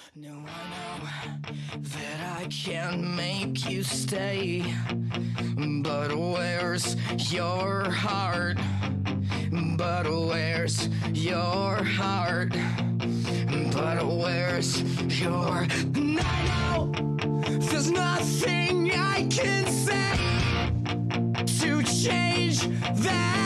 No, I know that I can make you stay, but where's your heart? But where's your heart? But where's your... And I know there's nothing I can say to change that.